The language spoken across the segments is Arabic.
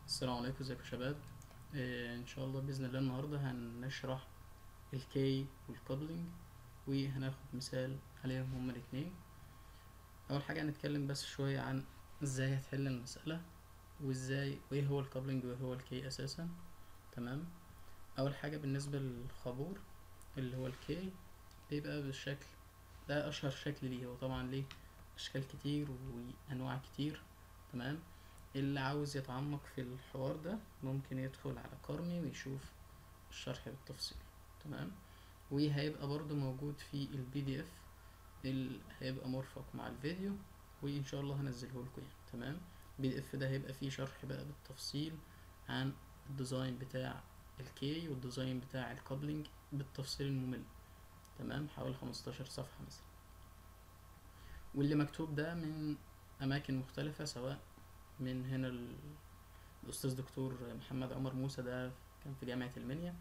السلام عليكم، ازيكم يا شباب. ان شاء الله باذن الله النهارده هنشرح الكي والكابلنج، وهناخد مثال عليهم هما الاتنين. اول حاجه هنتكلم بس شويه عن ازاي هتحل المساله، وازاي وايه هو الكابلنج وايه هو الكي اساسا. تمام. اول حاجه بالنسبه للخابور اللي هو الكي بيبقى بالشكل ده، اشهر شكل ليه. هو طبعا ليه اشكال كتير وانواع كتير. تمام. اللي عاوز يتعمق في الحوار ده ممكن يدخل على كارمي ويشوف الشرح بالتفصيل. تمام. وهيبقى برضو موجود في البي دي اف اللي هيبقى مرفق مع الفيديو، وان شاء الله هنزله لكم يعني. تمام. البي دي اف ده هيبقى فيه شرح بقى بالتفصيل عن الديزاين بتاع الكي والديزاين بتاع الكابلنج بالتفصيل الممل. تمام. حوالي 15 صفحة مثلا، واللي مكتوب ده من اماكن مختلفة، سواء من هنا الأستاذ دكتور محمد عمر موسى، ده كان في جامعة المنيا،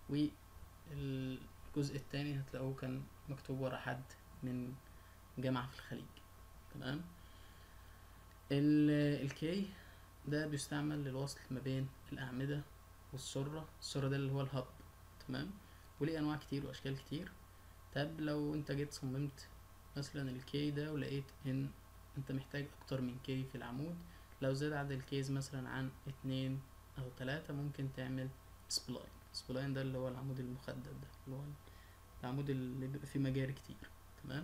والجزء التاني هتلاقوه كان مكتوب ورا حد من جامعة في الخليج. تمام. الكي ده بيستعمل للوصل ما بين الأعمدة والسرة ده اللي هو الهب. تمام. وليه أنواع كتير وأشكال كتير. طب لو انت جيت صممت مثلا الكي ده ولقيت ان انت محتاج اكتر من كي في العمود، لو زاد عدد الكيز مثلا عن 2 أو 3 ممكن تعمل سبلاين. سبلاين ده اللي هو العمود المخدد ده، اللي هو العمود اللي بيبقى فيه مجاري كتير. تمام.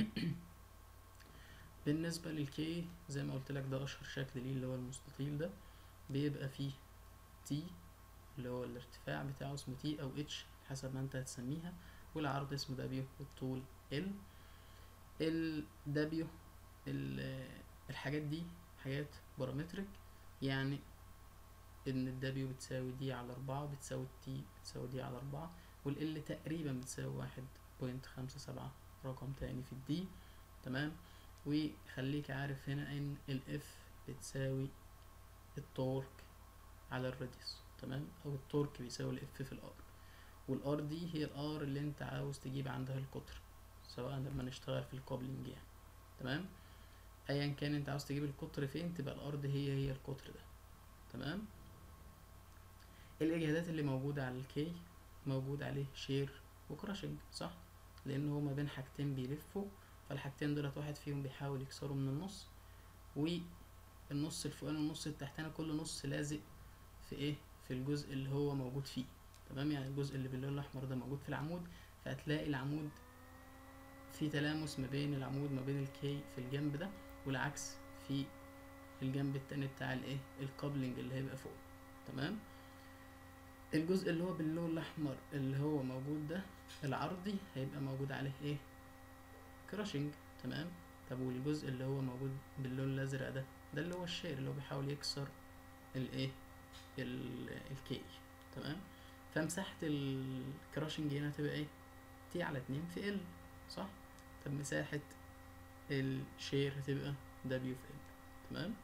بالنسبة للكي زي ما قلت لك، ده اشهر شكل ليه اللي هو المستطيل ده، بيبقى فيه تي اللي هو الارتفاع بتاعه اسمه تي او اتش حسب ما انت هتسميها، والعرض اسمه دبليو، والطول ال. الدبليو الحاجات دي حاجات بارامترك، يعني ان الدبليو بتساوي دي على 4، بتساوي التي بتساوي دي على 4، والال تقريبا بتساوي 1.57 رقم تاني في الدي. تمام. وخليك عارف هنا ان الاف بتساوي التورك على الراديوس. تمام. او التورك بيساوي الاف في الار، والار دي هي الار اللي انت عاوز تجيب عندها القطر، سواء لما نشتغل في الكوبلينج يعني. تمام. ايا كان انت عاوز تجيب القطر فين، تبقى الارض هي القطر ده. تمام. الاجهادات اللي موجودة على الكي، موجود عليه شير وكراشنج، صح؟ لان هو ما بين حاجتين بيلفوا، فالحاجتين دولت واحد فيهم بيحاول يكسروا من النص، والنص الفوقاني والنص التحتاني كل نص لازق في ايه، في الجزء اللي هو موجود فيه. تمام. يعني الجزء اللي باللون الاحمر ده موجود في العمود، فهتلاقي العمود في تلامس ما بين العمود ما بين الكي في الجنب ده، والعكس في الجنب التاني بتاع الايه، الكابلنج اللي هيبقى فوق. تمام. الجزء اللي هو باللون الاحمر اللي هو موجود ده العرضي هيبقى موجود عليه ايه، كراشنج. تمام. طب والجزء اللي هو موجود باللون الازرق ده اللي هو الشير، اللي هو بيحاول يكسر الايه، الكي. تمام. فمساحة الكراشنج هنا هتبقى ايه، تي على 2 في ال، صح؟ طب مساحة الشير هتبقى دبليو في ال. تمام.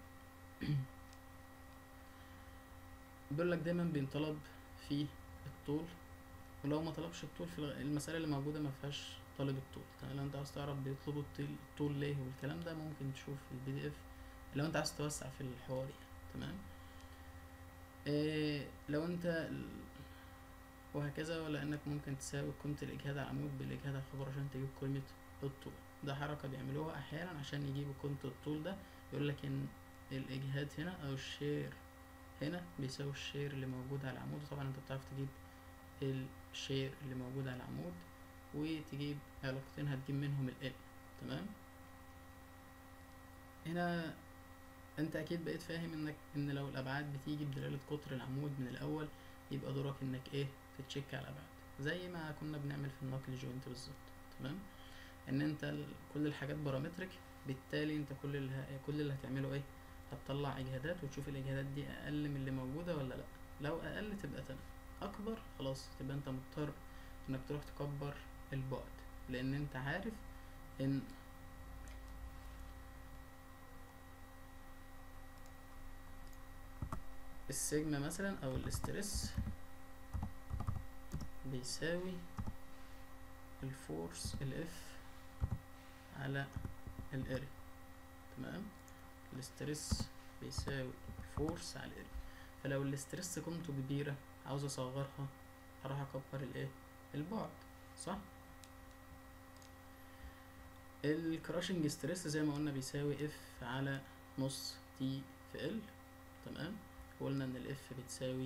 بيقول لك دايما بينطلب في الطول، ولو ما طلبش الطول في المسألة اللي موجودة ما فيهاش طالب الطول. تمام. لو انت عاوز تعرف بيطلبوا الطول ليه والكلام ده، ممكن تشوف البي دي اف لو انت عاوز توسع في الحوار يعني. تمام. لو انت وهكذا، ولا انك ممكن تساوي قيمة الاجهاد على العمود بالاجهاد على الخبر عشان تجيب قيمة الطول. ده حركة بيعملوها احيانا عشان يجيبوا قيمة الطول ده. يقولك ان الاجهاد هنا او الشير هنا بيساوي الشير اللي موجود على العمود. طبعا انت بتعرف تجيب الشير اللي موجود على العمود، وتجيب علاقتين هتجيب منهم ال. تمام. هنا انت اكيد بقيت فاهم ان لو الابعاد بتيجي بدلالة قطر العمود من الاول، يبقى دورك انك ايه، تتشيك على الابعاد زي ما كنا بنعمل في النقل جوينت بالظبط. تمام. ان انت كل الحاجات بارامترك، بالتالي انت كل اللي هتعمله ايه، هتطلع اجهادات وتشوف الاجهادات دي اقل من اللي موجودة ولا لا. لو اقل تبقى تمام، اكبر خلاص تبقى انت مضطر انك تروح تكبر البعد، لان انت عارف ان السيجما مثلا او الاسترس بيساوي الفورس الاف على الاريا. تمام. الاسترس بيساوي الفورس على الاريا، فلو الاسترس قيمته كبيرة عاوز اصغرها، هروح اكبر الايه، البعد، صح. الكراشنج ستريس زي ما قلنا بيساوي اف على نص تي في ال، تمام. وقلنا ان الاف بتساوي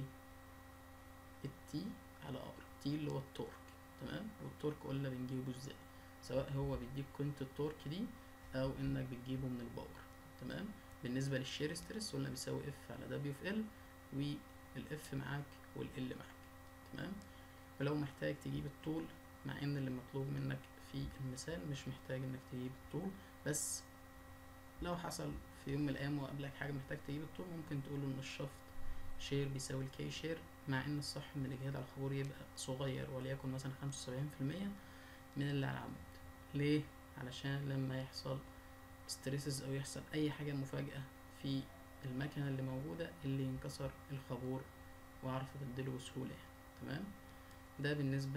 التي على ار، تي اللي هو التورك، تمام. والتورك قلنا بنجيبه ازاي، سواء هو بيديك قيمة التورك دي او انك بتجيبه من الباور، تمام. بالنسبة للشير ستريس قلنا بيساوي اف على دبليو في ال، والاف معاك والال معاك، تمام. ولو محتاج تجيب الطول، مع ان اللي مطلوب منك في المثال مش محتاج انك تجيب الطول، بس لو حصل في يوم من الايام وقابلك حاجة محتاج تجيب الطول، ممكن تقوله ان الشفط شير بيساوي الكي شير، مع ان الصح ان الاجهاد على الخبور يبقى صغير، وليكن مثلا 75% من اللي على العمود. ليه؟ علشان لما يحصل ستريسز او يحصل اي حاجة مفاجأة في المكنة اللي موجودة، اللي ينكسر الخبور واعرف ابدله بسهولة يعني، تمام. ده بالنسبة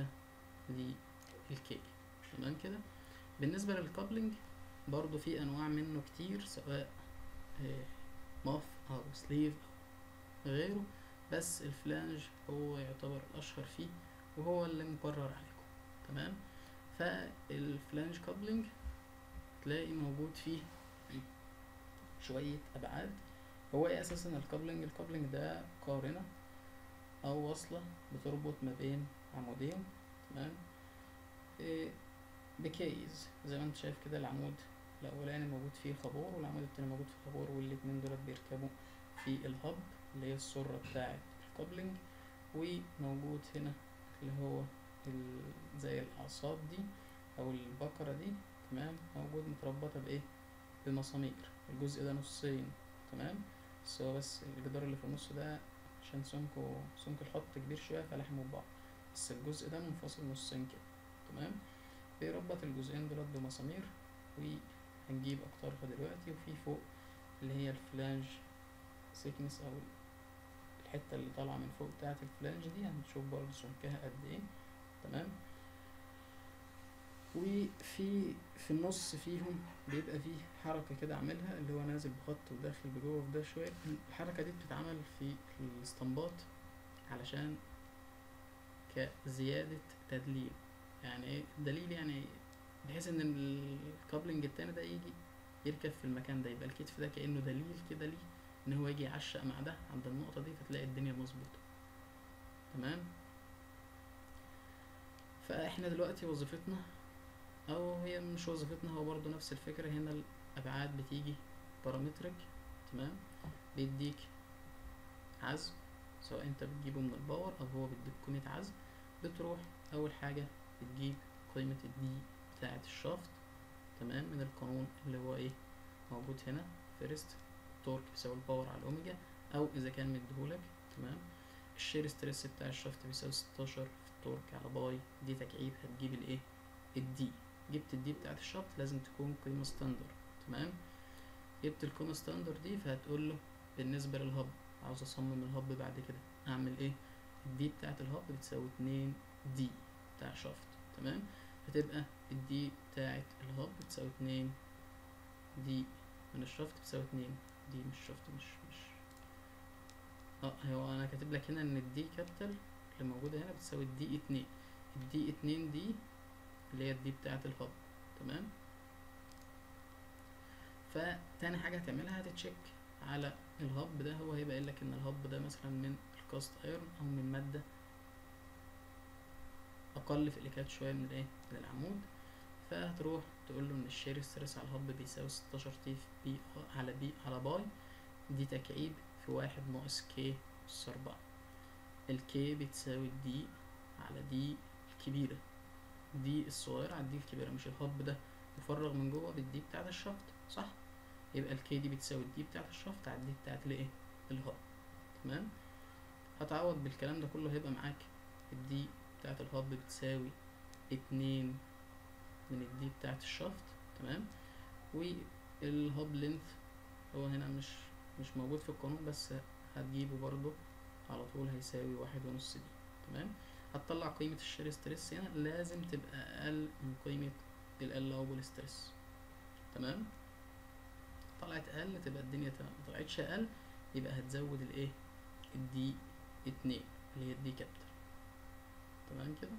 للكي، تمام كده. بالنسبة للكابلنج برضو في انواع منه كتير، سواء ماف او سليف او غيره، بس الفلانج هو يعتبر الاشهر فيه وهو اللي مقرر عليكم، تمام. فالفلانج كابلنج تلاقي موجود فيه شوية ابعاد. هو ايه اساسا الكابلنج؟ الكابلنج ده قارنة او وصلة بتربط ما بين عمودين، تمام. إيه، بكيز زي ما انت شايف كده، العمود الاولاني موجود فيه خابور والعمود التاني موجود فيه خابور، والاتنين دولت بيركبوا في الهب اللي هي السرة بتاعة الكابلنج. وموجود هنا اللي هو زي الاعصاب دي او البكرة دي، تمام، موجود متربطة بايه، بمسامير. الجزء ده نصين، تمام، بس هو بس الجدار اللي في النص ده عشان سمك الخط كبير شوية فلحموا ببعض، بس الجزء ده منفصل نصين كده، تمام. بيربط الجزئين دولت بمسامير، وهنجيب اقطارها دلوقتي. وفي فوق اللي هي الفلانج سيكنس او الحتة اللي طالعة من فوق بتاعة الفلانج دي، هنشوف برضه سمكها قد ايه، تمام. وفي النص فيهم بيبقى فيه حركة كده عاملها، اللي هو نازل بخط وداخل بجوه في ده شوية. الحركة دي بتتعمل في الاسطمبات علشان كزيادة تدليل. يعني ايه دليل؟ يعني بحيث ان الكابلنج التاني ده يجي يركب في المكان ده، يبقى الكتف ده كأنه دليل كده ليه ان هو يجي يعشق مع ده عند النقطة دي، فتلاقي الدنيا مظبوطة، تمام. فاحنا دلوقتي وظيفتنا، او هي مش وظيفتنا، هو برضو نفس الفكرة. هنا الابعاد بتيجي بارامترك، تمام، بيديك عزم، سواء انت بتجيبه من الباور او هو بيديك قيمة عزم. بتروح اول حاجة بتجيب قيمة الدي بتاعة الشافت، تمام، من القانون اللي هو ايه موجود هنا، فيرست تورك بيساوي الباور على الاوميجا، او اذا كان مديهولك، تمام. الشير ستريس بتاع الشافت بيساوي 16 في التورك على باي دي تكعيب. هتجيب الايه، الدي. جبت الدي بتاعت الشافت لازم تكون قيمة ستاندر، تمام. جبت القيمة ستاندر دي، فهتقول له بالنسبة للهب، عاوز اصمم الهب بعد كده اعمل ايه. الدي بتاعت الهب بتساوي 2 دي بتاع شافت، تمام. فتبقى الدي بتاعت الهب بتساوي 2 دي من الشافت بتساوي 2 دي من الشافت، مش هو انا كاتب لك هنا ان الدي كابيتال اللي موجودة هنا بتساوي الدي 2. الدي 2 دي اللي هي الدي بتاعت الهب، تمام. فتاني حاجة هتعملها هتتشيك على الهب ده. هو هيبقى قايل لك ان الهب ده مثلا من الكاست ايرون او من مادة اقل في الإكاد شوية من الايه، من العمود. فهتروح تقول له ان الشير ستريس على الهب بيساوي 16 تي في بي على بي على باي دي تكعيب في 1 ناقص كي أس 4. الكي بتساوي دي على دي الكبيرة، دي الصغيرة على دي الكبيرة. مش الهب ده مفرغ من جوه بالدي بتاعت الشفط، صح؟ يبقى الكي دي بتساوي الدي بتاعت الشفط على الدي بتاعت الايه، الهب، تمام. هتعوض بالكلام ده كله، هيبقى معاك الدي بتاعت الهب بتساوي 2 من الدي بتاعت الشفط، تمام. والهب لينث هو هنا مش موجود في القانون، بس هتجيبه برضو على طول، هيساوي 1.5 دي، تمام. هتطلع قيمة الشير ستريس هنا لازم تبقى أقل من قيمة الألاوبل ستريس، تمام. طلعت أقل تبقى الدنيا تمام، مطلعتش أقل يبقى هتزود الإيه، الدي 2 اللي هي الدي كابيتال. تمام كده.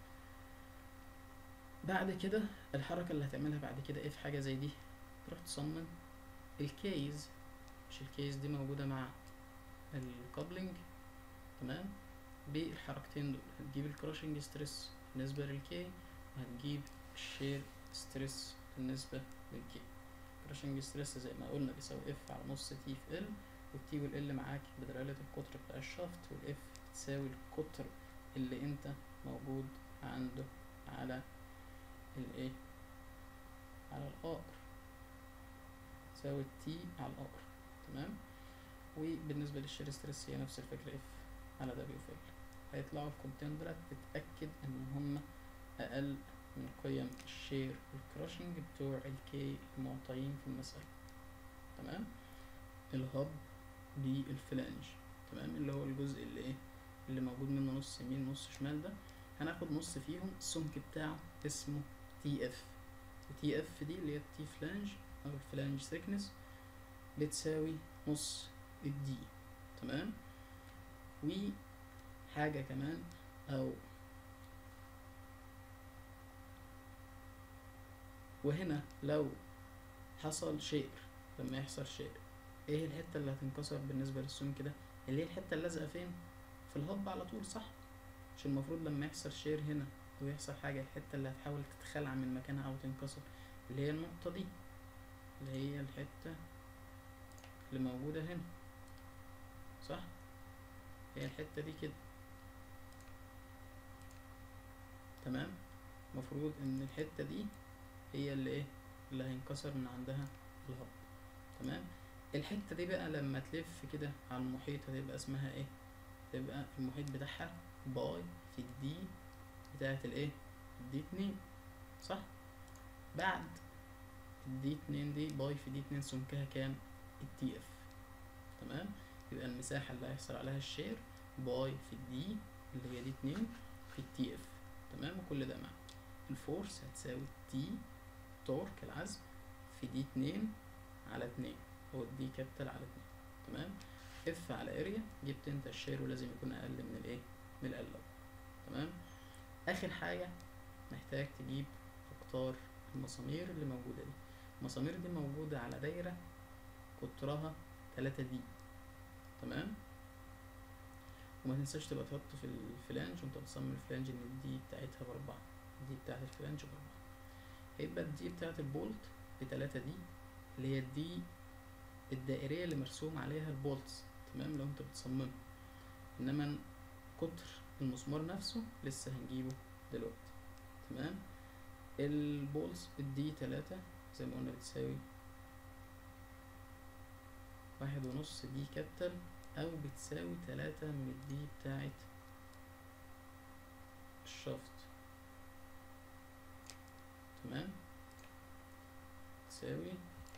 بعد كده الحركة اللي هتعملها بعد كده اف حاجة زي دي، تروح تصمم الكيز، مش الكيس دي موجودة مع الكابلنج، تمام، بالحركتين دول. هتجيب الكراشنج ستريس بالنسبة للكي، وهتجيب الشير ستريس بالنسبة للكي. الكراشنج ستريس زي ما قلنا بيساوي اف على نص تي في ال، والتي والال معاك بدلالة القطر بتاع الشافت، والاف تساوي القطر اللي انت موجود عنده على الايه، على الآخر، تساوي التي على الآخر. تمام. وبالنسبة للشير ستريس هي نفس الفكرة، اف على دبليو في ال. هيطلعوا القيمتين دولت، تتأكد ان هما اقل من قيم الشير والكراشنج بتوع الكي المعطيين في المسألة. تمام. الهب بالفلانج، تمام، اللي هو الجزء اللي ايه، اللي موجود منه نص يمين نص شمال ده، هناخد نص فيهم السمك بتاعه اسمه تي اف. تي اف دي اللي هي التي فلانج او الفلانج ثيكنس، بتساوي نص الدي. تمام. وحاجة كمان، او وهنا لو حصل شير، لما يحصل شير ايه الحتة اللي هتنكسر بالنسبة للسمك ده؟ اللي هي الحتة اللازقة فين؟ في الهب على طول، صح؟ مش المفروض لما يحصل شير هنا ويحصل حاجة، الحتة اللي هتحاول تتخلع من مكانها او تنكسر اللي هي النقطة دي، اللي هي الحتة اللي موجودة هنا، صح؟ هي الحتة دي كده. تمام. مفروض ان الحتة دي هي اللي ايه، اللي هينكسر من عندها الهب. تمام. الحتة دي بقى لما تلف كده على المحيط هتبقى اسمها ايه؟ تبقى المحيط بتاعها باي في الدي بتاعت الايه، الدي 2، صح؟ بعد الدي 2 دي باي في دي 2 سمكها كام؟ التي اف. تمام. يبقى المساحة اللي هيحصل عليها الشير باي في الدي اللي هي دي 2 في التي اف. تمام. وكل ده مع الفورس هتساوي تي تورك العزم في دي 2 على 2، هو الدي كابيتال على 2. تمام. اف على اريا، جبت انت الشير ولازم يكون اقل من الايه، من ال. تمام. اخر حاجة محتاج تجيب اقطار المسامير اللي موجودة دي. المسامير دي موجودة على دايرة قطرها 3 دي. تمام. وما تنساش تبقى تحط في الفلانج وانت بتصمم الفلانج ان الدي بتاعتها ب4، الدي بتاعت الفلانج ب4. هيبقى الدي بتاعت البولت ب3 دي، اللي هي الدي الدائرية اللي مرسوم عليها البولتس. تمام. لو انت بتصمم، انما قطر المسمار نفسه لسه هنجيبه دلوقتي. تمام. البولز الدي 3 زي ما قلنا بتساوي 1.5 دي كابيتال، او بتساوي 3 من الدي بتاعت الشافت. تمام. تساوي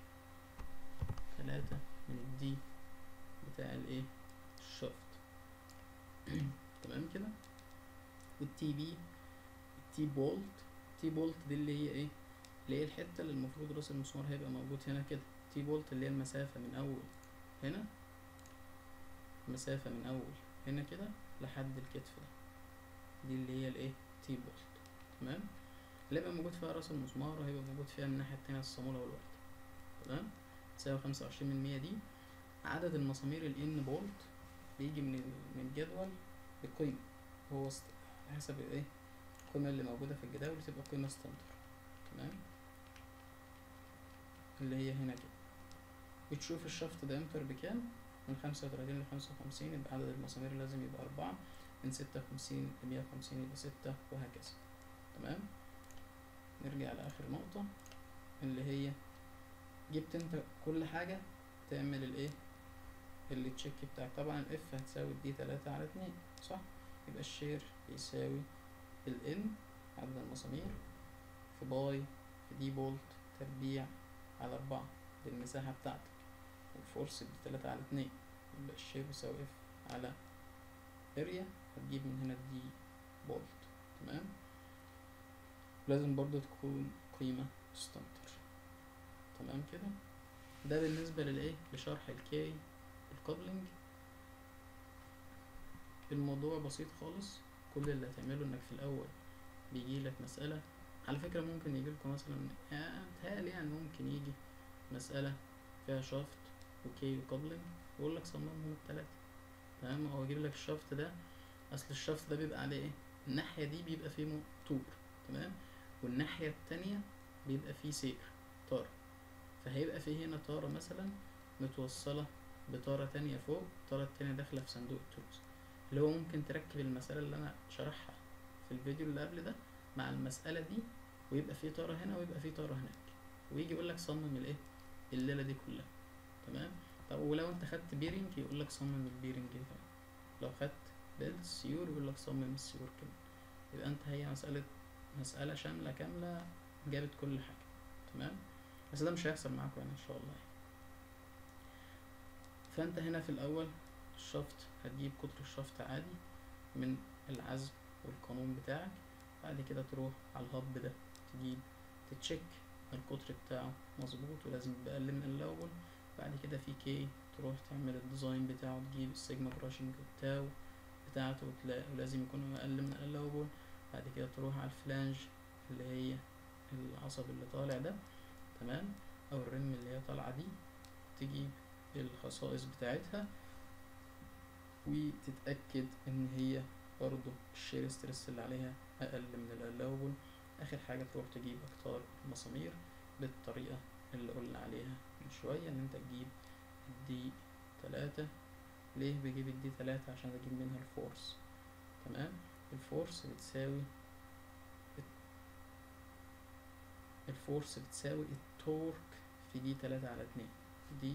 3 من الدي بتاع الايه، الشافت. تمام كده. والتي بي، التي بولت، تي بولت دي اللي هي ايه، اللي هي الحتة اللي المفروض راس المسمار هيبقى موجود هنا كده. تي بولت اللي هي المسافة من اول هنا، مسافة من اول هنا كده لحد الكتف ده، دي اللي هي الايه، تي بولت. تمام. اللي هيبقى موجود فيها راس المسمار، وهيبقى موجود فيها من الناحية التانية الصامولة والورد. تمام. تساوي 25% دي. عدد المسامير الان بولت بيجي من الجدول بقيمة، هو حسب الايه، القيمة اللي موجودة في الجداول تبقى قيمة ستاندر. تمام. اللي هي هنا كده. بتشوف الشفط دايمتر بكام، من 35 ل55، يبقى عدد المسامير لازم يبقى 4، من 56 ل150 يبقى 6، وهكذا. تمام. نرجع لآخر نقطة اللي هي جبت انت كل حاجة، تعمل الايه، اللي تشيك بتاعك. طبعا الاف هتساوي دي 3 على 2، صح؟ يبقى الشير بيساوي الان عدد المسامير في باي في دي بولت تربيع على 4، دي المساحة بتاعتك. والفورس دي 3 على 2، يبقى الشير بيساوي اف على اريا، هتجيب من هنا دي بولت. تمام. لازم برضو تكون قيمة ستاندر. تمام كده. ده بالنسبة للايه، لشرح الكي الكابلنج. الموضوع بسيط خالص. كل اللي هتعمله انك في الاول بيجيلك مسألة. على فكرة ممكن يجيلكوا مثلا، متهيألي يعني ممكن يجي مسألة فيها شافت وكي وكابلنج ويقول لك صممهم التلاتة. تمام. او يجيب لك الشافت ده، اصل الشافت ده بيبقى عليه ايه؟ الناحية دي بيبقى فيه موتور، تمام، والناحية التانية بيبقى فيه سير، طارة. فهيبقى فيه هنا طارة مثلا متوصلة بطارة تانية فوق، الطارة التانية داخلة في صندوق التروس، اللي هو ممكن تركب المسألة اللي أنا شرحها في الفيديو اللي قبل ده مع المسألة دي، ويبقى فيه طارة هنا ويبقى فيه طارة هناك، ويجي يقولك صمم الايه، الليلة دي كلها. تمام. طب ولو انت خدت بيرنج يقولك صمم البيرنج دي كمان، لو خدت بيلد سيور يقولك صمم السيور كمان. يبقى انت هي مسألة شاملة كاملة، جابت كل حاجة. تمام. بس ده مش هيحصل معاكم يعني ان شاء الله يعني. فانت هنا في الاول الشفط هتجيب قطر الشفط عادي من العزم والقانون بتاعك. بعد كده تروح على الهب ده تجيب تتشيك القطر بتاعه مظبوط ولازم يبقى اقل من الاول. بعد كده في كي تروح تعمل الديزاين بتاعه، تجيب السيجما براشنج والتاو بتاعته ولازم يكون اقل من الاول. بعد كده تروح على الفلانج اللي هي العصب اللي طالع ده، تمام، او الرم اللي هي طالعه دي، تجيب الخصائص بتاعتها وتتأكد ان هي برضو الشير ستريس اللي عليها اقل من الالاوبل. اخر حاجة تروح تجيب اقطار المسامير بالطريقة اللي قلنا عليها من شوية، ان انت تجيب الدي 3. ليه بجيب الدي 3؟ عشان اجيب منها الفورس. تمام. الفورس بتساوي التورك في دي 3/2. دي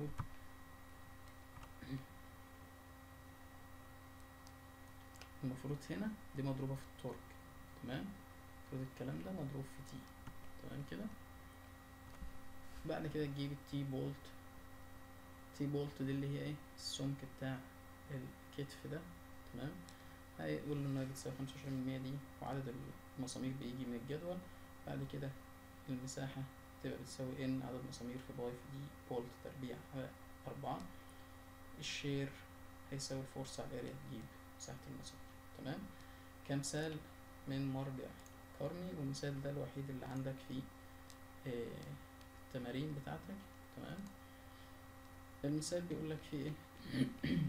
المفروض هنا دي مضروبة في التورك. تمام. المفروض الكلام ده مضروب في تي. تمام كده. بعد كده تجيب التي بولت. تي بولت دي اللي هي ايه؟ السمك بتاع الكتف ده. تمام. هيقول له انها بتساوي 25% دي، وعدد المسامير بيجي من الجدول. بعد كده المساحة تبقى بتساوي ان عدد مسامير في باي في دي بولت تربيع على 4. الشير هيساوي الفورس على الاريا، تجيب مساحة المسامير. تمام. كمثال من مرجع كارني، والمثال ده الوحيد اللي عندك في التمارين بتاعتك. تمام. المثال بيقول لك فيه ايه؟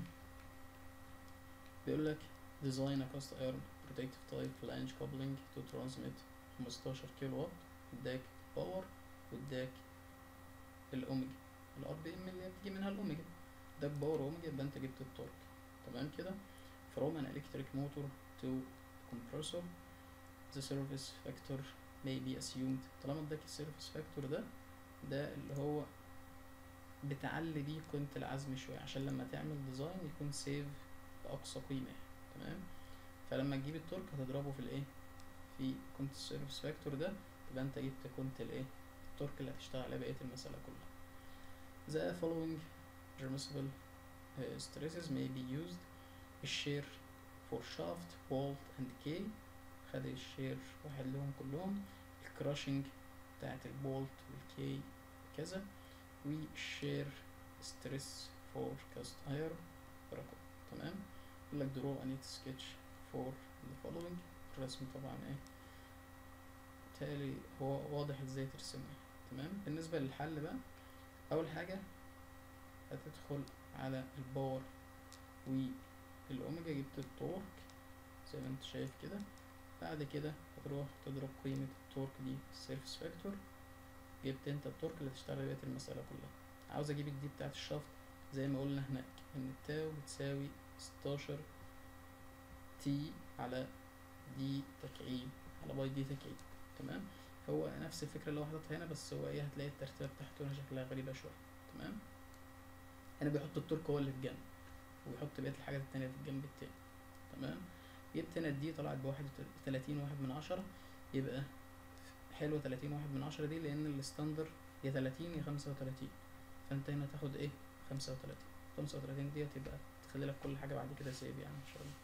بيقول لك design a cast iron protective type flange coupling to transmit 15 كيلو وات، اداك باور واداك الاوميجا، الار بي ام اللي بتيجي منها الاوميجا، اداك باور اوميجا، يبقى انت جبت التورك. تمام كده. from an electric motor to compressor the surface factor may be assumed. طالما اداك السيرفيس فاكتور ده اللي هو بتعلي بيه قيمة العزم شوية عشان لما تعمل ديزاين يكون سيف بأقصى قيمة. تمام. فلما تجيب التورك هتضربه في الايه، في قيمة السيرفيس فاكتور ده، تبقى انت جبت قيمة الايه، التورك اللي هتشتغل عليه بقية المسألة كلها. The following permissible stresses may be used. الشير for shaft bolt and key، خد الشير واحد لهم كلهم. الكراشنج بتاعت البولت والكي كذا. والشير ستريس فور كاست اير رقم. تمام. يقول لك draw a neat sketch for the following. الرسم طبعا ايه، بالتالي هو واضح ازاي ترسمه. تمام. بالنسبة للحل بقى، اول حاجة هتدخل على الباور والاوميجا، جبت التورك زي ما انت شايف كده. بعد كده هتروح تضرب قيمة التورك دي السيرفيس فاكتور، جبت انت التورك اللي تشتغل بقية المسألة كلها. عاوز اجيب الدي بتاعت الشافت زي ما قلنا هناك، ان التاو بتساوي 16 تي على دي تكعيب على باي دي تكعيب. تمام. هو نفس الفكرة اللي هو حاططها هنا، بس هو ايه، هتلاقي الترتيبة بتاعته هنا شكلها غريبة شوية. تمام. هنا بيحط التورك هو اللي في جنب، ويحط بقية الحاجات التانية في الجنب التاني. تمام. جبت هنا الدي طلعت ب31/10، يبقى حلوة 30/10 دي، لأن الستاندر يا 30 يا 35، فأنت هنا تاخد ايه، 35 دي تبقى تخلي لك كل حاجة بعد كده سيف يعني إن شاء الله.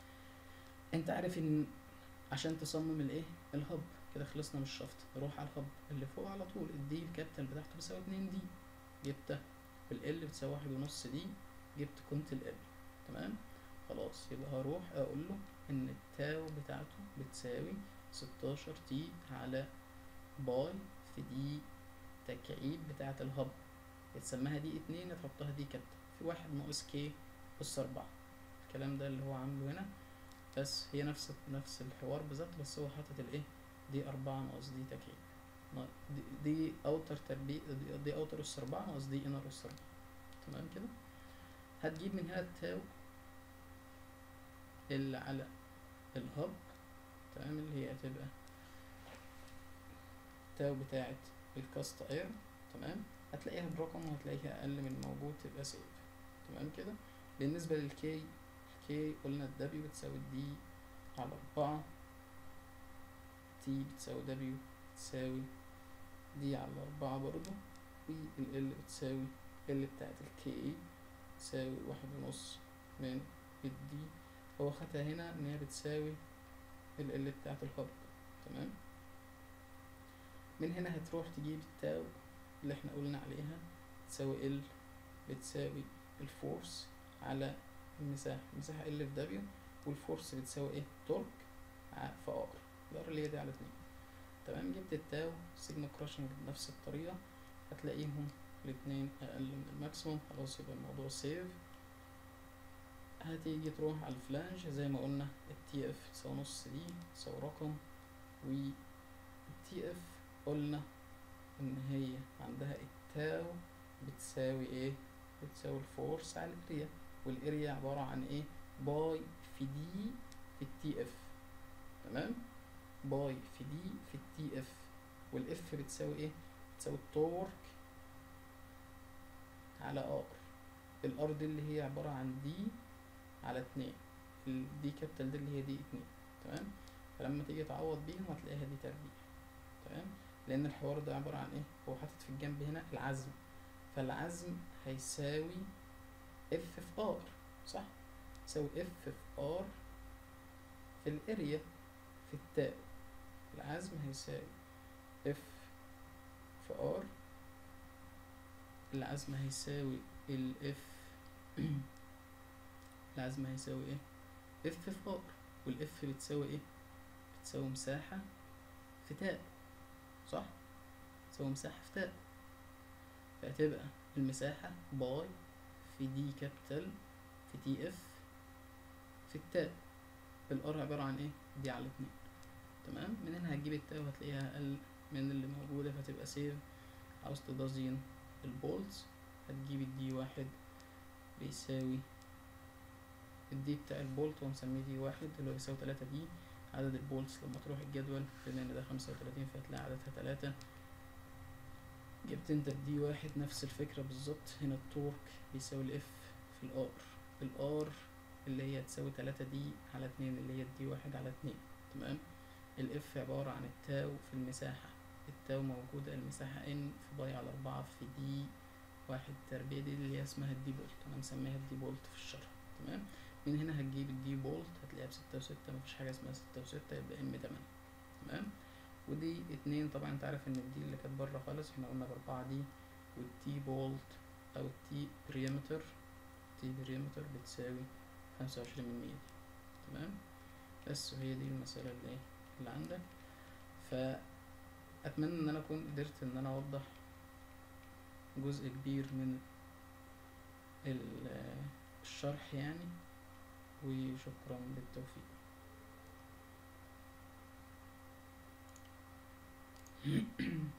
أنت عارف إن عشان تصمم الايه، الهب كده خلصنا من الشفط، نروح على الهب اللي فوق على طول. الدي الكابيتال بتاعته بتساوي 2 دي، جبتها. والال بتساوي 1.5 دي، جبت قيمة ال. تمام. خلاص. فورس، يبقى هروح اقول له ان التاو بتاعته بتساوي 16 تي على باي في دي تكعيب بتاعة الهب، يتسماها دي 2 تحطها دي كابتن في 1 ناقص كي أس 4. الكلام ده اللي هو عامله هنا، بس هي نفس الحوار بالظبط، بس هو حاطط الايه دي 4 ناقص دي تكعيب، دي اوتر تربيع، دي اوتر أس 4 ناقص دي انر أس 4. تمام كده. هتجيب من هنا التاو اللي على الهب، تمام، اللي هي هتبقى التاو بتاعة الكاست اير، تمام، هتلاقيها برقم وهتلاقيها اقل من الموجود، تبقى سيف. تمام كده. بالنسبة للكي، الكي قلنا الدبليو بتساوي دي على 4، تي بتساوي دبليو بتساوي دي على 4 برضو، والال بتساوي ال بتاعت الكي تساوي 1.5 من الدي، هو خدها هنا ان هي بتساوي ال بتاعت الهب. تمام. من هنا هتروح تجيب التاو اللي احنا قلنا عليها تساوي ال بتساوي الفورس على المساحة، المساحة ال في دبليو، والفورس بتساوي ايه تورك في ار، الار اللي هي دي على 2. تمام. جبت التاو سيجما كراشنج بنفس الطريقة، هتلاقيهم الاتنين اقل من الماكسيموم، خلاص يبقى الموضوع سيف. هتيجي تروح على الفلانج زي ما قلنا التي اف تساوي نص دي تساوي رقم، والتي اف قلنا ان هي عندها التاو بتساوي ايه، بتساوي الفورس على الاريا، والاريا عبارة عن ايه باي في دي في التي اف. تمام. باي في دي في التي اف، والاف بتساوي ايه، بتساوي التورك على ار، الار دي اللي هي عبارة عن دي على 2، الدي كابيتال دي اللي هي دي 2. تمام. فلما تيجي تعوض بيهم هتلاقيها دي تربيع. تمام. لان الحوار ده عبارة عن ايه، هو حاطط في الجنب هنا العزم، فالعزم هيساوي اف في ار، صح، يساوي اف في ار في الاريا في التاء، العزم هيساوي اف في ار، العزم هيساوي الاف العزم هيساوي ايه اف في ار، والاف بتساوي ايه، بتساوي مساحة في تاء، صح، بتساوي مساحة في تاء، فهتبقى المساحة باي في دي كابيتال في تي اف في التاء، الار عبارة عن ايه دي على 2. تمام. من هنا هتجيب التاء وهتلاقيها اقل من اللي موجودة، فتبقى سيف. عاوز تدزين البولتس هتجيب الدي 1 بيساوي الدي بتاع البولت ومسميه دي 1 اللي هو يساوي 3 دي عدد البولتس. لما تروح الجدول بما ان ده 35 فهتلاقي عددها 3. جبت انت الدي 1 نفس الفكرة بالظبط، هنا التورك بيساوي الاف في الار، الار اللي هي تساوي 3 دي على 2 اللي هي الدي 1 على 2. تمام. الاف عبارة عن التاو في المساحة، التاو موجودة المساحة ان في باي على 4 في دي 1 تربيع، دي اللي هي اسمها الدي بولت، انا مسميها الدي بولت في الشرح. تمام. من هنا هتجيب الدي بولت هتلاقيها ب6 و6، مفيش حاجة اسمها 6 و6، يبقى ام 8. تمام. ودي 2 طبعا انت عارف ان الدي اللي كانت بره خالص احنا قلنا ب4 دي، والتي بولت او التي بريمتر، تي بريمتر بتساوي 25 من 100 دي. تمام. بس وهي دي المسألة اللي عندك. فأتمنى ان انا اكون قدرت ان انا اوضح جزء كبير من الشرح يعني، وشكرا بالتوفيق.